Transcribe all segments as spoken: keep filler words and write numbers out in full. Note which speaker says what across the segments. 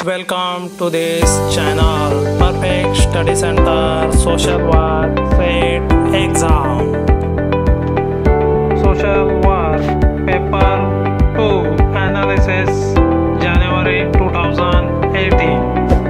Speaker 1: Welcome to this channel, Perfect Study Center, Social Work, Fate, Exam. Social Work, Paper two, Analysis, January two thousand eighteen.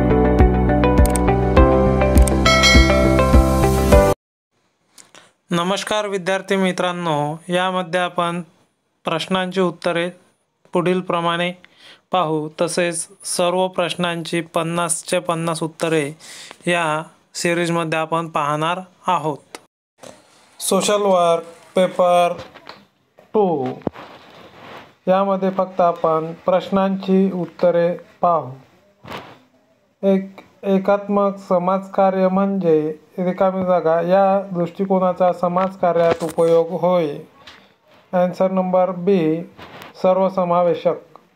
Speaker 1: नमस्कार विद्यार्थी मित्रांनो, यामध्ये आपण प्रश्नांची उत्तरे पुढील प्रमाणे पाहू. तसेच सर्व प्रश्नांची पन्नासचे पन्नास उत्तरे या सिरीजमध्ये आपण पाहणार आहोत. सोशल वर्क पेपर टू यामध्ये फक्त आपण प्रश्नांची उत्तरे पाहू. एक एकात्मक समाजकार्य म्हणजे रिकामी जागा या दृष्टिकोनाचा समाजकार्यात उपयोग होय. आन्सर नंबर बी सर्वसमावेशक.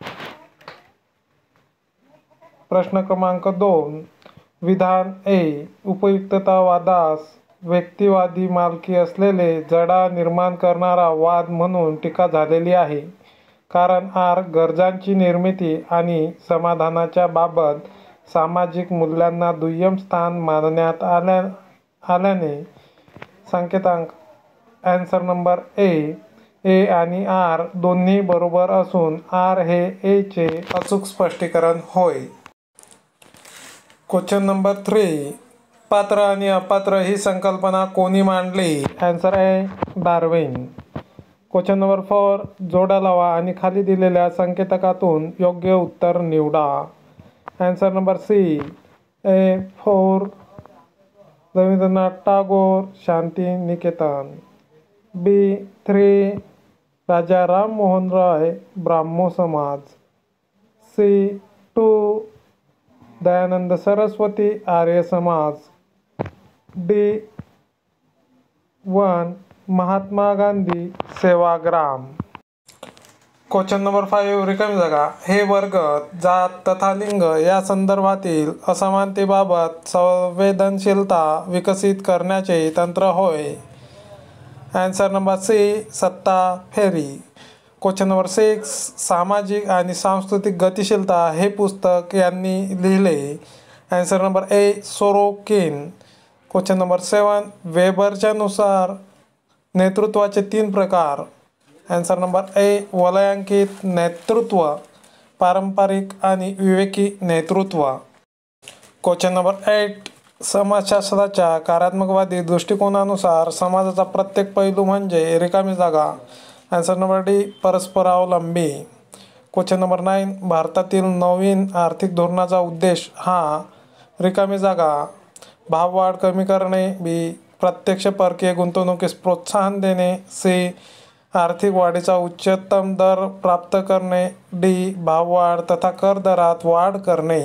Speaker 1: प्रश्न क्रमांक दोन, विधान ए उपयुक्ततावादास व्यक्तिवादी मालकी असलेले जडा निर्माण करणारा वाद म्हणून टीका झालेली आहे. कारण आर गरजांची निर्मिती आणि समाधानाच्या बाबत सामाजिक मूल्यांना दुय्यम स्थान मानण्यात आल्या आल्याने संकेतांक. आन्सर नंबर ए ए आणि आर दोन्ही बरोबर असून आर हे ए चे अचूक स्पष्टीकरण होय. क्वेश्चन नंबर थ्री, पात्र आणि अपात्र ही संकल्पना कोणी मांडली? Answer A Darwin. Question number four, जोडा लावा आणि खाली दिलेल्या संकेतकातून योग्य उत्तर निवडा. Answer number C A four, Rabindranath Tagore Shanti Niketan. B three, Raja Ram Mohan Roy Brahmo Samaj. C two, Dayanand Saraswati Arya Samaj. D one, Mahatma Gandhi Sevagram. Question number five, रिकामी जागा हे वर्ग जात तथा लिंग या संदर्भातील असमानतेबाबत संवेदनशीलता विकसित करण्याचे तंत्र होय. आन्सर नंबर सी सत्ता फेरी. क्वेश्चन नंबर सिक्स, सामाजिक आणि सांस्कृतिक गतिशीलता हे पुस्तक यांनी लिहिले? Answer number A Sorokin. Question number seven, वेबरच्या नुसार नेतृत्वाचे तीन प्रकार. आन्सर नंबर ए वलयांकित नेतृत्व, पारंपरिक आणि विवेकी नेतृत्व. क्वेश्चन नंबर एट, समाजशास्त्राच्या कार्यात्मकवादी दृष्टिकोनानुसार समाजाचा प्रत्येक पैलू म्हणजे रिकामी जागा. आन्सर नंबर डी परस्परावलंबी. क्वेश्चन नंबर नाईन, भारतातील नवीन आर्थिक धोरणाचा उद्देश हा रिकामी जागा, भाववाढ कमी करणे. बी प्रत्यक्ष परकीय गुंतवणुकीस प्रोत्साहन देणे. सी आर्थिक वाढीचा उच्चतम दर प्राप्त करणे. डी भाववाढ तथा कर दरात वाढ करणे.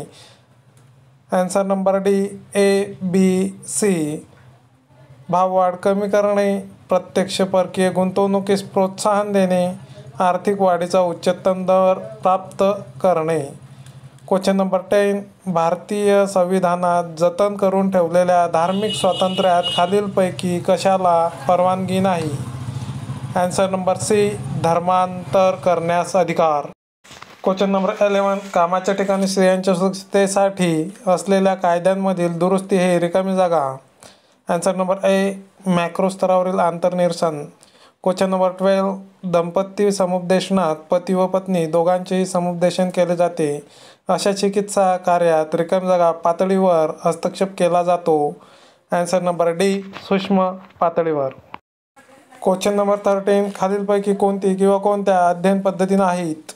Speaker 1: Answer number D A B C भाववाढ कमी करणे, प्रत्यक्ष परकीय गुंतवणुकीस प्रोत्साहन देणे, आर्थिक वाढीचा उच्चतम दर प्राप्त करणे. क्वेश्चन नंबर टेन, भारतीय संविधानात जतन करून ठेवलेल्या धार्मिक स्वातंत्र्यात खालीलपैकी कशाला परवानगी नाही? आन्सर नंबर सी धर्मांतर करण्यास अधिकार. क्वेश्चन नंबर इलेवन, कामाच्या ठिकाणी स्त्रियांच्या सुरक्षिततेसाठी असलेल्या कायद्यांमधील दुरुस्ती हे रिकामी जागा. आन्सर नंबर ए मॅक्रो स्तरावरील आंतरनिरसन. क्वेश्चन नंबर ट्वेल्व, दंपती समुपदेशनात पती व पत्नी दोघांचेही समुपदेशन केले जाते. अशा चिकित्सा कार्यात रिकामी जागा पातळीवर हस्तक्षेप केला जातो. आन्सर नंबर डी सूक्ष्म पातळीवर. क्वेश्चन नंबर थर्टीन, खालीलपैकी कोणती किंवा कोणत्या अध्ययन पद्धती नाहीत?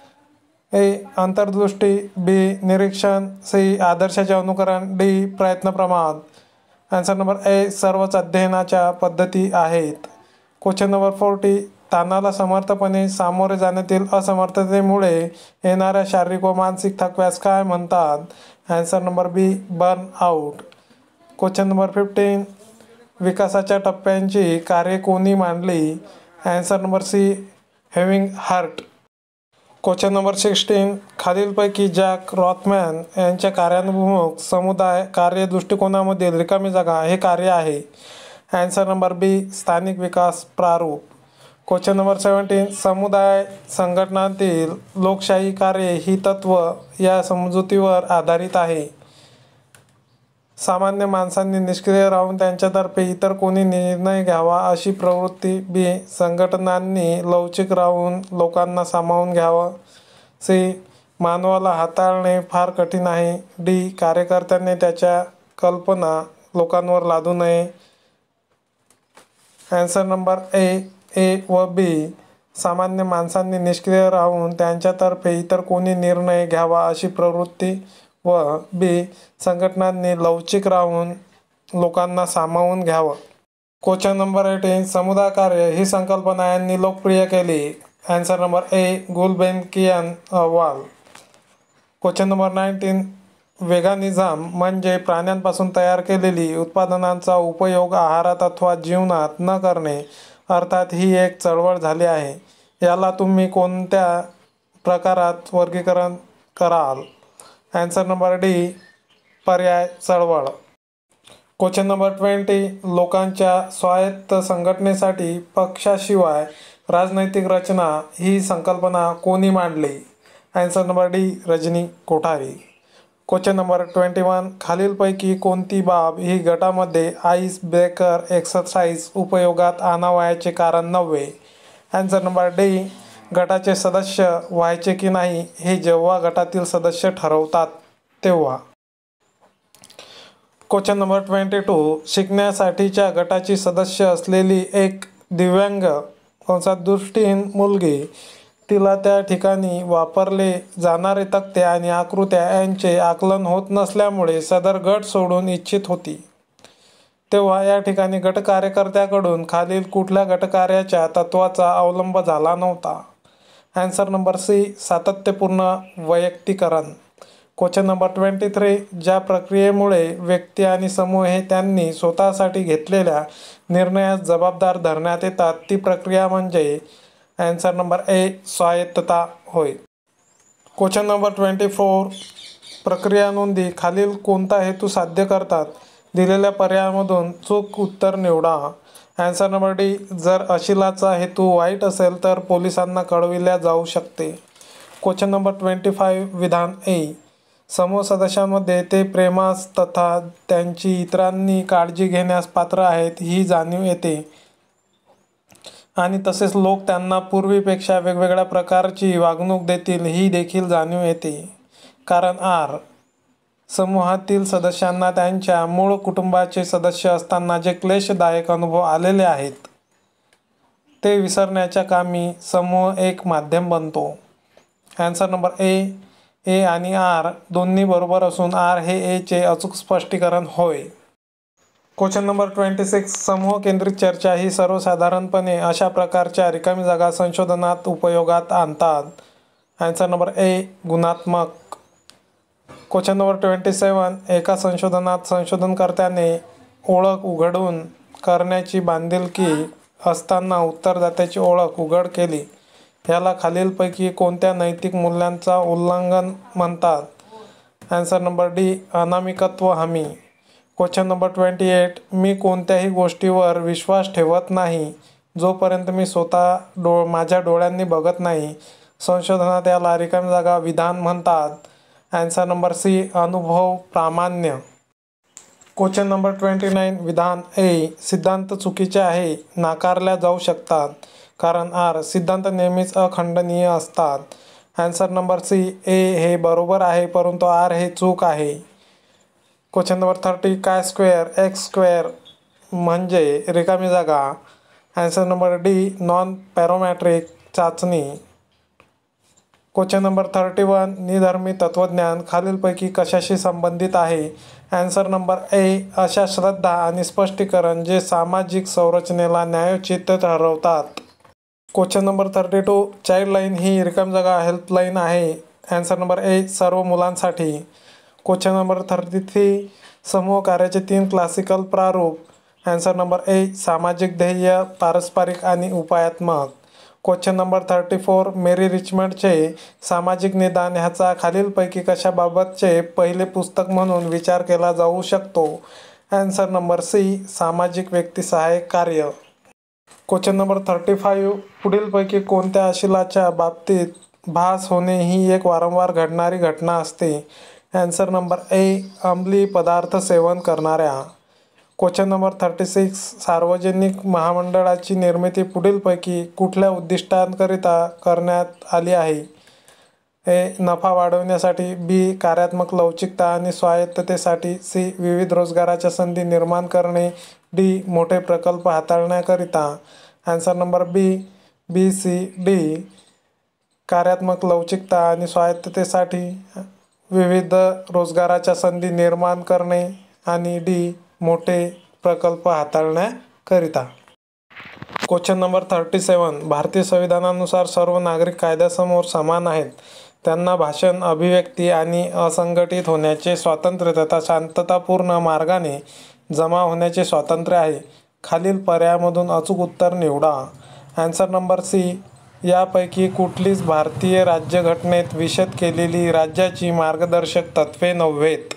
Speaker 1: ए अंतर्दृष्टी. बी निरीक्षण. सी आदर्शाचे अनुकरण. डी प्रयत्न प्रमाद. आन्सर नंबर ए सर्वच अध्ययनाच्या पद्धती आहेत. क्वेश्चन नंबर फोर्टी, ताणाला समर्थपणे सामोरे जाण्यातील असमर्थतेमुळे येणाऱ्या शारीरिक व मानसिक थकव्यास काय म्हणतात? Answer number B burn out. Question number fifteen, विकासाच्या टप्प्यांची कार्ये कोणी मांडली? आन्सर नंबर सी हेविंग हर्ट. क्वेश्चन नंबर सिक्स्टीन, खालीलपैकी जॅक रॉथमॅन यांच्या कार्यान्मुख समुदाय कार्य दृष्टिकोनामधील रिकामी जागा हे कार्य आहे? आन्सर नंबर बी स्थानिक विकास प्रारूप. क्वेश्चन नंबर सेवन्टीन, समुदाय संघटनांतील लोकशाही कार्य ही तत्व या समजुतीवर आधारित आहे. सामान्य माणसांनी निष्क्रिय राहून त्यांच्यातर्फे इतर कोणी निर्णय घ्यावा अशी प्रवृत्ती. बी. संघटनांनी लवचिक राहून लोकांना सामावून घ्यावं. सी. मानवाला हाताळणे फार कठीण आहे. डी. कार्यकर्त्यांनी त्याच्या कल्पना लोकांवर लादू नये. ॲन्सर नंबर ए ए व बी. सामान्य माणसांनी निष्क्रिय राहून त्यांच्यातर्फे इतर कोणी निर्णय घ्यावा अशी प्रवृत्ती. व बी. संघटनांनी लवचिक राहून लोकांना सामावून घ्यावं. क्वेश्चन नंबर एटीन, समुदाय कार्य ही संकल्पना यांनी लोकप्रिय केली. ॲन्सर नंबर ए. गुलबेनकियन अहवाल. क्वेश्चन नंबर नाईन्टीन, वेगानिझम म्हणजे प्राण्यांपासून तयार केलेली उत्पादनांचा उपयोग आहारात अथवा जीवनात न करणे, अर्थात ही एक चळवळ झाली आहे. याला तुम्ही कोणत्या प्रकारात वर्गीकरण कराल? Answer number D. पर्याय चळवळ. क्वेश्चन नंबर ट्वेंटी, लोकांच्या स्वायत्त संघटनेसाठी पक्षाशिवाय राजनैतिक रचना ही संकल्पना कोणी मांडली? Answer number D. Rajni Kothari. Question number twenty one, खालीलपैकी कोणती बाब ही गटामध्ये आईस ब्रेकर एक्सरसाइज उपयोगात आणावयाचे कारण नव्हे? Answer number D. गटाचे सदस्य व्हायचे की नाही हे जेव्हा गटातील सदस्य ठरवतात तेव्हा. क्वेश्चन नंबर ट्वेंटी टू, शिकण्यासाठीच्या गटाची सदस्य असलेली एक दिव्यांग दृष्टीहीन मुलगी, तिला त्या ठिकाणी वापरले जाणारे तक्ते आणि आकृत्या यांचे आकलन होत नसल्यामुळे सदर गट सोडून इच्छित होती. तेव्हा या ठिकाणी गटकार्यकर्त्याकडून खालील कुठल्या गटकार्याच्या तत्त्वाचा अवलंब झाला नव्हता? Answer number C. सातत्यपूर्ण वैयक्तिकरण. क्वेश्चन नंबर ट्वेंटी थ्री, ज्या प्रक्रियेमुळे व्यक्ती आणि समूह हे त्यांनी स्वतःसाठी घेतलेल्या निर्णयास जबाबदार धरण्यात येतात ती प्रक्रिया म्हणजे? Answer number A. स्वायत्तता होय. क्वेश्चन नंबर ट्वेंटी फोर, प्रक्रिया नोंदी खालील कोणता हेतू साध्य करतात? दिलेल्या पर्यायामधून चूक उत्तर निवडा. Answer number D. जर अशिलाचा हेतू वाईट असेल तर पोलिसांना कळविल्या जाऊ शकते. क्वेश्चन नंबर ट्वेंटी फाईव्ह, विधान ए. समूह सदस्यांमध्ये ते प्रेमास तथा त्यांची इतरांनी काळजी घेण्यास पात्र आहेत ही जाणीव येते आणि तसेच लोक त्यांना पूर्वीपेक्षा वेगवेगळ्या प्रकारची वागणूक देतील ही देखील जाणीव येते. कारण आर. समूहातील सदस्यांना त्यांच्या मूळ कुटुंबाचे सदस्य असताना जे क्लेशदायक अनुभव आलेले आहेत ते विसरण्याच्या कामी समूह एक माध्यम बनतो. ॲन्सर नंबर ए. ए आणि आर दोन्ही बरोबर असून आर हे ए चे अचूक स्पष्टीकरण होय. क्वेश्चन नंबर ट्वेंटी सिक्स, समूह केंद्रित चर्चा ही सर्वसाधारणपणे अशा प्रकारच्या रिकामी जागा संशोधनात उपयोगात आणतात. Answer number A. गुणात्मक. क्वेश्चन नंबर ट्वेंटी सेवन, एका संशोधनात संशोधनकर्त्याने ओळख उघडून करण्याची बांधिलकी असताना उत्तरदात्याची ओळख उघड केली याला खालीलपैकी कोणत्या नैतिक मूल्यांचा उल्लंघन म्हणतात? Answer number D. अनामिकत्व हमी. क्वेश्चन नंबर ट्वेंटी एट, मी कोणत्याही गोष्टीवर विश्वास ठेवत नाही जोपर्यंत मी स्वतः डो माझ्या डोळ्यांनी बघत नाही. संशोधनात याला रिकामी जागा विधान म्हणतात. Answer number C. अनुभव प्रामाण्य. क्वेश्चन नंबर ट्वेंटी नाईन, विधान ए. सिद्धांत चुकीचे आहे नाकारल्या जाऊ शकतात. कारण आर. सिद्धांत नेहमीच अखंडनीय असतात. Answer number C. ए हे बरोबर आहे परंतु आर हे चूक आहे. क्वेश्चन नंबर थर्टी, काय स्क्वेअर एक्स स्क्वेअर म्हणजे रिकामी जागा? Answer number D. Non parametric चाचणी. क्वेश्चन नंबर थर्टी वन, निधर्मी तत्त्वज्ञान खालीलपैकी कशाशी संबंधित आहे? Answer number A. अशा श्रद्धा आणि स्पष्टीकरण जे सामाजिक संरचनेला न्यायोचित ठरवतात. Question number thirty two, childline ही रिकामी जागा हेल्पलाईन आहे. Answer number A. सर्व मुलांसाठी. क्वेश्चन नंबर थर्टी थ्री, समूह कार्याचे तीन क्लासिकल प्रारूप. Answer number A. सामाजिक ध्येय, पारस्परिक आणि उपायात्मक. Question number thirty four, Mary रिचमंडचे सामाजिक निदान ह्याचा खालीलपैकी कशाबाबतचे पहिले पुस्तक म्हणून विचार केला जाऊ शकतो? Answer number C. सामाजिक व्यक्तिसहाय्यक कार्य. क्वेश्चन नंबर थर्टी फाईव्ह पुढीलपैकी कोणत्या शिलाच्या बाबतीत भास होणे ही एक वारंवार घडणारी घटना असते? ॲन्सर नंबर ए अंमली पदार्थ सेवन करणाऱ्या. क्वेश्चन नंबर थर्टी सिक्स सार्वजनिक महामंडळाची निर्मिती पुढीलपैकी कुठल्या उद्दिष्टांकरिता करण्यात आली आहे? ए नफा वाढवण्यासाठी, बी कार्यात्मक लवचिकता आणि स्वायत्ततेसाठी, सी विविध रोजगाराच्या संधी निर्माण करणे, डी मोठे प्रकल्प हाताळण्याकरिता. Answer number B B C D कार्यात्मक लवचिकता आणि स्वायत्ततेसाठी, विविध रोजगाराच्या संधी निर्माण करणे आणि डी मोठे प्रकल्प हाताळण्याकरिता. क्वेश्चन नंबर थर्टी सेवन भारतीय संविधानानुसार सर्व नागरिक कायद्यासमोर समान आहेत. त्यांना भाषण, अभिव्यक्ती आणि असंघटित होण्याचे स्वातंत्र्य तथा शांततापूर्ण मार्गाने जमा होण्याचे स्वातंत्र्य आहे. खालील पर्यायामधून अचूक उत्तर निवडा. ॲन्सर नंबर सी यापैकी कुठलीच भारतीय राज्यघटनेत विशद केलेली राज्याची मार्गदर्शक तत्त्वे नव्हेत.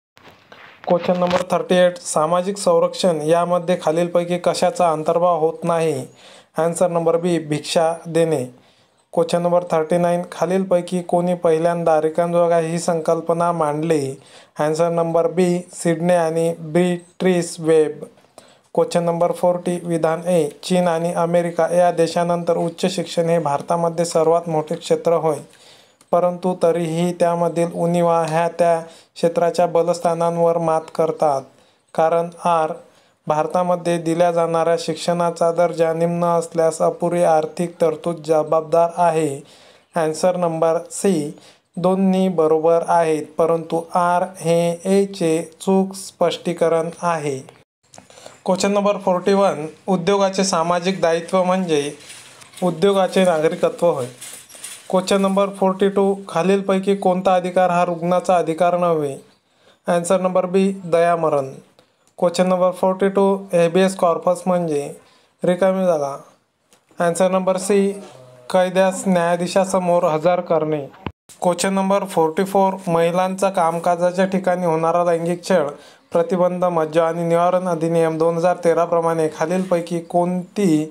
Speaker 1: क्वेश्चन नंबर थर्टी एट सामाजिक संरक्षण यामध्ये खालीलपैकी कशाचा अंतर्भाव होत नाही? ॲन्सर नंबर बी भिक्षा देणे. क्वेश्चन नंबर थर्टी नाईन खालीलपैकी कोणी पहिल्यांदा रिकामजागा ही संकल्पना मांडली? ॲन्सर नंबर बी सिडने आणि Beatrice Webb. Question number forty विधान ए चीन आणि अमेरिका या देशांनंतर उच्च शिक्षण हे भारतामध्ये सर्वात मोठे क्षेत्र होय, परंतु तरीही त्यामधील उणिवा ह्या त्या क्षेत्राच्या बलस्थानांवर मात करतात. कारण आर भारतामध्ये दिल्या जाणाऱ्या शिक्षणाचा दर्जा निम्न असल्यास अपुरी आर्थिक तरतूद जबाबदार आहे. ॲन्सर नंबर सी दोन्ही बरोबर आहेत, परंतु आर हे एचे चूक स्पष्टीकरण आहे. क्वेश्चन नंबर फोर्टी वन उद्योगाचे सामाजिक दायित्व म्हणजे उद्योगाचे नागरिकत्व होय. क्वेश्चन नंबर फोर्टी टू खालीलपैकी कोणता अधिकार हा रुग्णाचा अधिकार नव्हे? ॲन्सर नंबर बी दयामरण. Question number forty two habeas corpus म्हणजे रिकामी जागा. ॲन्सर नंबर सी कैद्यास न्यायाधीशासमोर हजर करणे. क्वेश्चन नंबर फोर्टी फोर महिलांचा कामकाजाच्या ठिकाणी होणारा लैंगिक छळ प्रतिबंध, मज्जा आणि निवारण अधिनियम दोन हजार तेरा प्रमाणे खालीलपैकी कोणती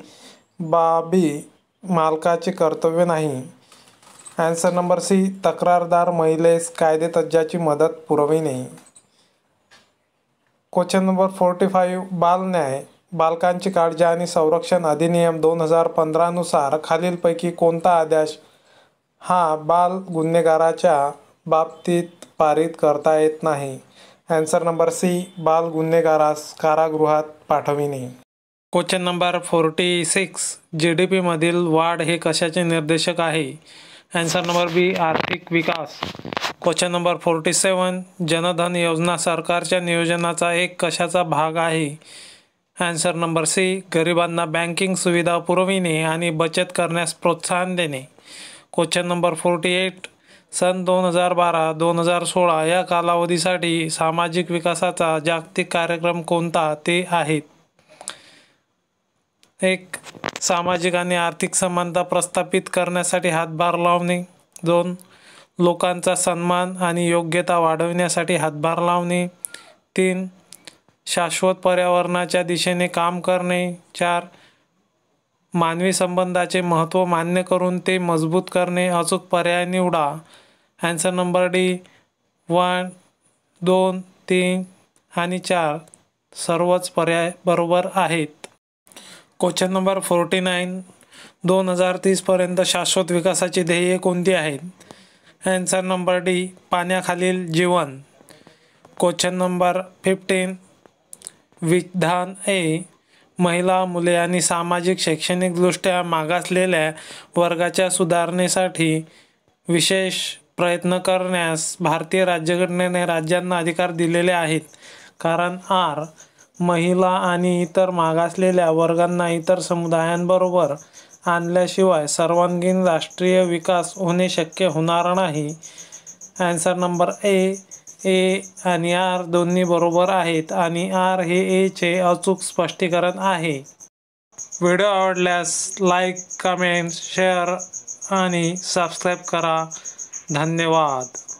Speaker 1: बाबी मालकाचे कर्तव्य नाही? ॲन्सर नंबर सी तक्रारदार महिलेस कायदेतज्ज्याची मदत पुरविणे. क्वेश्चन नंबर फोर्टी फाईव्ह बालन्याय बालकांची काळजी आणि संरक्षण अधिनियम दोन हजार पंधरानुसार खालीलपैकी कोणता आदेश हा बाल गुन्हेगाराच्या बाबतीत पारित करता येत नाही? ॲन्सर नंबर सी बाल गुन्हेगारास कारागृहात पाठविणे. Question number forty six G D पीमधील वाढ हे कशाचे निर्देशक आहे? ॲन्सर नंबर बी आर्थिक विकास. Question number forty seven Jan Dhan Yojana सरकारच्या नियोजनाचा एक कशाचा भाग आहे? ॲन्सर नंबर सी गरिबांना बँकिंग सुविधा पुरविणे आणि बचत करण्यास प्रोत्साहन देणे. क्वेश्चन नंबर फोर्टी एट सन दोन हजार बारा दोन हजार सोळा या कालावधीसाठी सामाजिक विकासाचा जागतिक कार्यक्रम कोणता ते आहेत? एक सामाजिक आणि आर्थिक समानता प्रस्थापित करण्यासाठी हातभार लावणे. दोन लोकांचा सन्मान आणि योग्यता वाढविण्यासाठी हातभार लावणे. तीन शाश्वत पर्यावरणाच्या दिशेने काम करणे. चार मानवी संबंधाचे महत्त्व मान्य करून ते मजबूत करणे. अचूक पर्याय निवडा. ॲन्सर नंबर डी वन दोन तीन आणि चार सर्वच पर्याय बरोबर आहेत. क्वेश्चन नंबर फोर्टी नाईन दोन हजार तीसपर्यंत शाश्वत विकासाची ध्येये कोणती आहेत? ॲन्सर नंबर डी पाण्याखालील जीवन. क्वेश्चन नंबर फिफ्टीन विधान ए महिला, मुले आणि सामाजिक शैक्षणिकदृष्ट्या मागासलेल्या वर्गाच्या सुधारणेसाठी विशेष प्रयत्न करण्यास भारतीय राज्यघटनेने राज्यांना अधिकार दिलेले आहेत. कारण आर महिला आणि इतर मागासलेल्या वर्गांना इतर समुदायांबरोबर आणल्याशिवाय सर्वांगीण राष्ट्रीय विकास होणे शक्य होणार नाही. ॲन्सर नंबर ए ए आणि आर दोन्ही बरोबर आहेत आणि आर हे एचे अचूक स्पष्टीकरण आहे. व्हिडिओ आवडल्यास लाईक, कमेंट, शेअर आणि सबस्क्राईब करा. धन्यवाद.